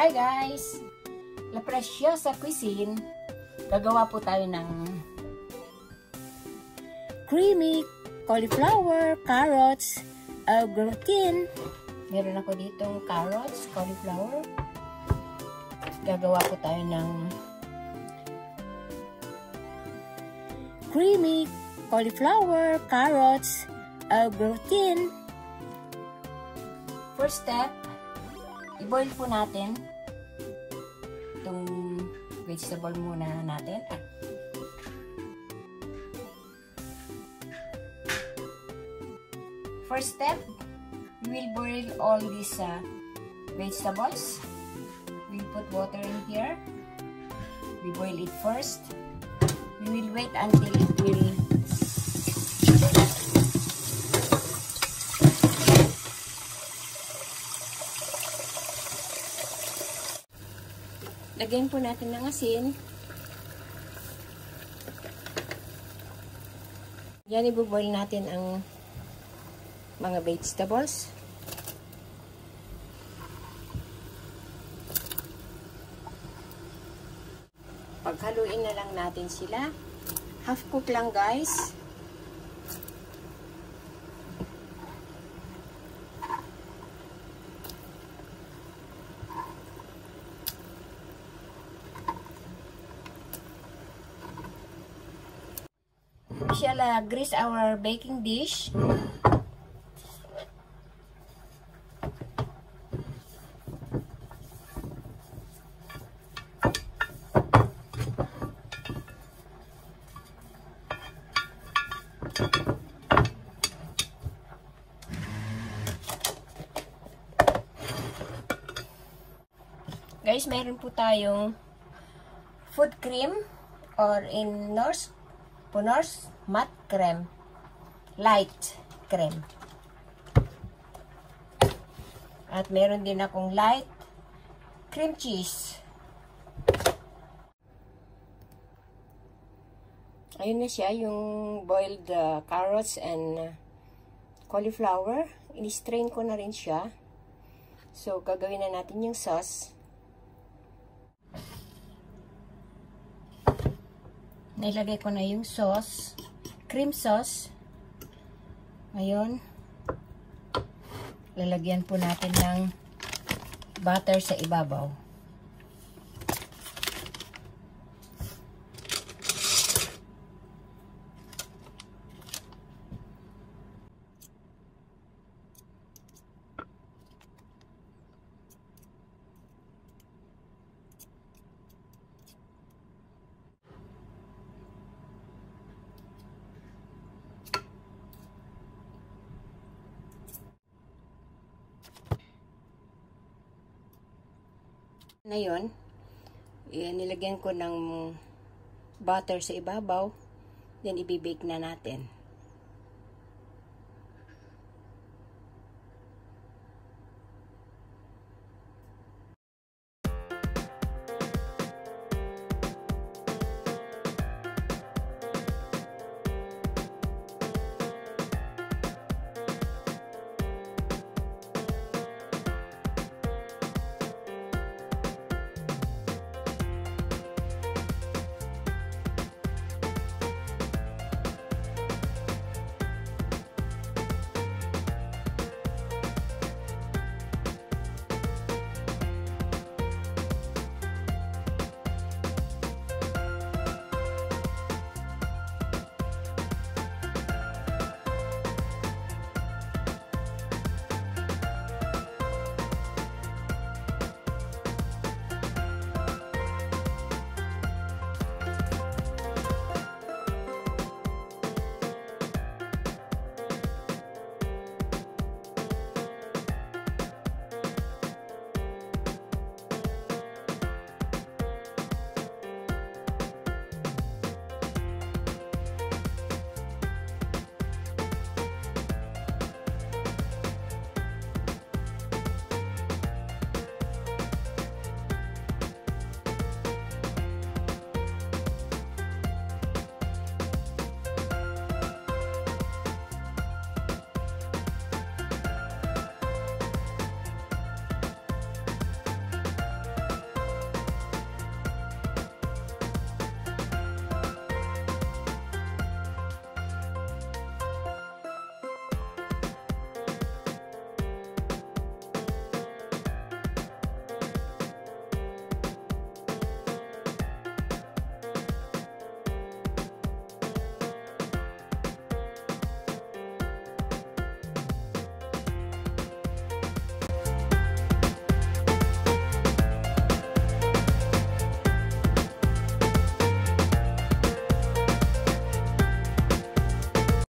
Hi guys! La Preciosa Cuisine. Gagawa po tayo ng creamy cauliflower, carrots, gratin. Meron ako ditong carrots, cauliflower. Gagawa po tayo ng creamy cauliflower, carrots, gratin. First step, i-boil po natin itong vegetable muna natin. First step, we will boil all these vegetables. We'll put water in here. We boil it first. We will wait until it will lagyan po natin ng asin. Yan, i-boil natin ang mga vegetables. Paghaluin na lang natin sila. Half cook lang, guys. We shall grease our baking dish. Guys, meron po tayong food cream or in Punor's matte cream, light cream. At meron din akong light cream cheese. Ayun na siya, yung boiled carrots and cauliflower. In-strain ko na rin siya. So, gagawin na natin yung sauce. Nailagay ko na yung sauce, cream sauce. Ngayon, lalagyan po natin ng butter sa ibabaw. Na yun, nilagyan ko ng butter sa ibabaw, then ibibake na natin.